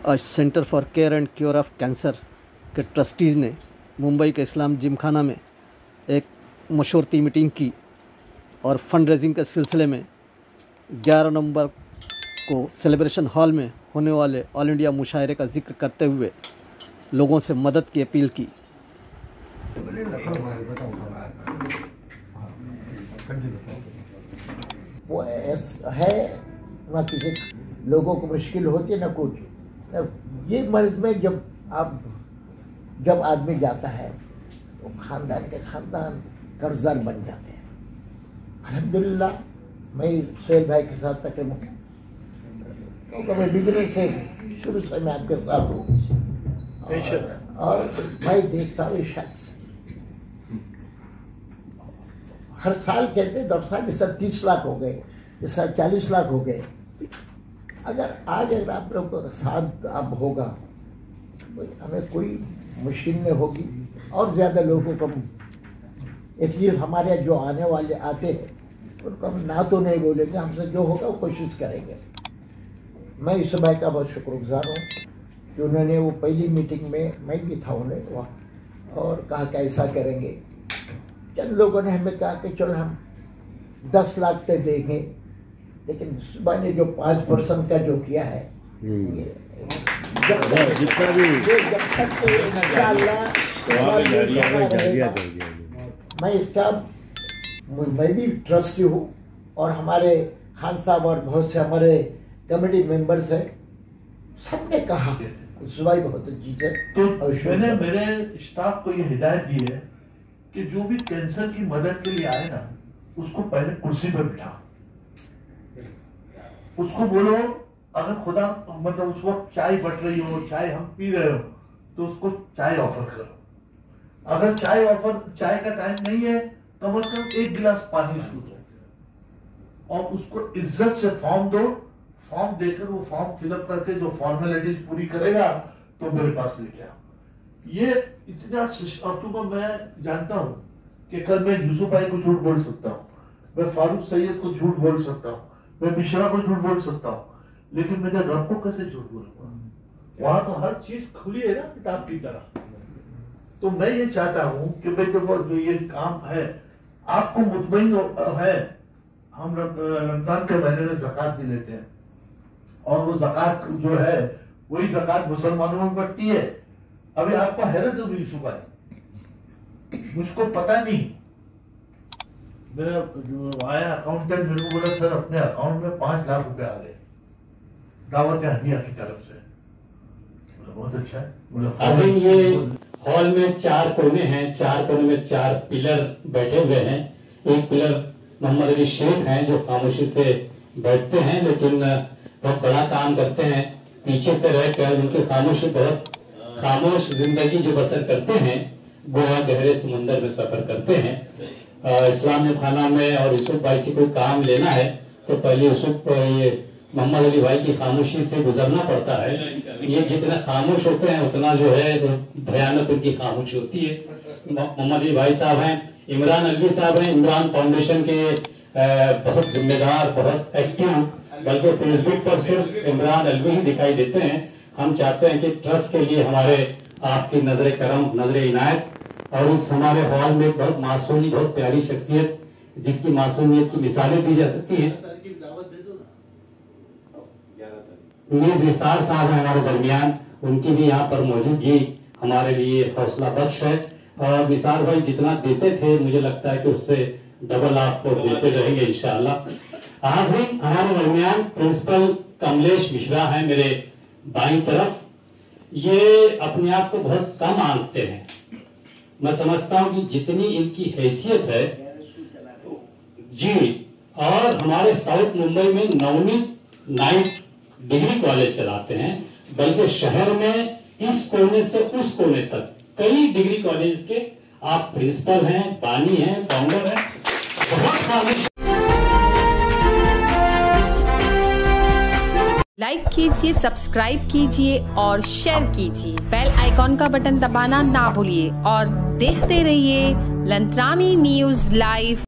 आज centre for care and cure of cancer के trustees ने मुंबई के इस्लाम जिमखाना में एक मशवरती मीटिंग की और फंड रेजिंग के सिलसिले में 11 नवंबर को सेलिब्रेशन हॉल में होने वाले ऑल इंडिया मुशायरे का जिक्र करते हुए लोगों से मदद की अपील की। वो है ना, किसी लोगों को मुश्किल होती है ना कुछ। ये मर्ज में जब आदमी जाता है तो खानदान कर्जदार बन जाते हैं। अल्हम्दुलिल्लाह मैं सोहेल भाई के साथ तकरीबन बिगिनर से शुरू से मैं आपके साथ हूँ और भाई देखता हूँ शख्स हर साल कहते हैं डॉक्टर साहब इस साल 30 लाख हो गए, इस साल 40 लाख हो गए। अगर आप लोगों का साथ अब होगा हमें कोई मुश्किल नहीं होगी और ज़्यादा लोगों को एटलीस्ट हमारे जो आने वाले आते हैं उनको हम ना तो नहीं बोलेंगे, हमसे जो होगा वो कोशिश करेंगे। मैं इस भाई का बहुत शुक्रगुजार हूँ कि उन्होंने वो पहली मीटिंग में मैं भी था उन्हें वहाँ और कहा कि ऐसा करेंगे। चंद लोगों ने हमें कहा कि चलो हम 10 लाख तक देंगे, लेकिन सुबह ने जो 5% का जो किया है मैं इसका मैं भी ट्रस्टी हूँ और हमारे खान साहब और बहुत से हमारे कमेटी मेंबर्स हैं, सबने कहा सुबह बहुत अच्छी है। तो मैंने मेरे स्टाफ को ये हिदायत दी है कि जो भी कैंसर की मदद के लिए आए ना उसको पहले कुर्सी पर बिठा, उसको बोलो अगर खुदा मतलब उस वक्त चाय बट रही हो, चाय हम पी रहे हो तो उसको चाय ऑफर करो। अगर चाय का टाइम नहीं है कम से कम 1 गिलास पानी उसको दो और उसको इज्जत से फॉर्म दो। फॉर्म देकर वो फॉर्म फिलअप करके जो फॉर्मेलिटीज पूरी करेगा तो मेरे पास लेके आओ। ये इतना अक्टूबर मैं जानता हूं कि कल मैं यूसुफ भाई को झूठ बोल सकता हूँ, मैं फारूक सैयद को झूठ बोल सकता हूँ, मैं मिश्रा को झूठ बोल सकता हूँ, लेकिन मेरे रब को कैसे झूठ बोलूंगा? वहां तो हर चीज खुली है ना किताब की तरह। तो मैं ये चाहता हूँ कि भाई देखो जो ये काम है आपको मुतमईन है। हम रमजान के महीने में ज़कात भी लेते हैं और वो ज़कात जो है वही ज़कात मुसलमानों में बंटती है। अभी आपको हैरत होगी यूसुफ भाई, मुझको पता नहीं, मेरा जो आया अकाउंटेंट मेरे को बोला सर अपने अकाउंट में 5 लाख रुपए आ गए दावत हदिया की तरफ से। बहुत अच्छा है। अभी ये हॉल में 4 कोने हैं, 4 कोने में 4 पिलर बैठे हुए हैं। एक पिलर मोहम्मद अली शेख हैं जो खामोशी से बैठते हैं लेकिन बहुत बड़ा काम करते हैं। पीछे से रहकर उनकी खामोशी बहुत खामोश जिंदगी जो बसर करते हैं, गोवा गहरे समुंदर में सफर करते हैं। इस्लाम जिमखाना में और यूसुफ भाई से कोई काम लेना है तो पहले यूसुफ ये मोहम्मद अली भाई की खामोशी से गुजरना पड़ता है। ये जितना खामोश होते हैं उतना जो है भयानक उनकी खामोशी होती है। मोहम्मद अली भाई साहब हैं, इमरान अलवी साहब हैं, इमरान फाउंडेशन के बहुत जिम्मेदार, बहुत एक्टिव, बल्कि फेसबुक पर सिर्फ इमरान अलवी ही दिखाई देते हैं। हम चाहते हैं कि ट्रस्ट के लिए हमारे आपकी नजर करम, नजर इनायत और इस हमारे हॉल में बहुत मासूम, बहुत प्यारी शख्सियत जिसकी मासूमियत की मिसालें दी जा सकती है। मीर निसार साहब हैं हमारे दरमियान, उनकी भी यहाँ पर मौजूदगी हमारे लिए हौसला बख्श है। और निसार भाई जितना देते थे मुझे लगता है कि उससे डबल आपको देते रहेंगे इंशाअल्लाह। हाज़रीन, हमारे दरमियान प्रिंसिपल कमलेश मिश्रा हैं मेरे बाईं तरफ। ये अपने आप को बहुत कम आंकते हैं। मैं समझता हूँ कि जितनी इनकी हैसियत है जी, और हमारे साउथ मुंबई में नवनीत नाइट डिग्री कॉलेज चलाते हैं, बल्कि शहर में इस कोने से उस कोने तक कई डिग्री कॉलेज के आप प्रिंसिपल हैं, बानी हैं, फाउंडर हैं। बहुत लाइक कीजिए, सब्सक्राइब कीजिए और शेयर कीजिए। बेल आइकॉन का बटन दबाना ना भूलिए और देखते रहिए लंत्रानी न्यूज़ लाइव।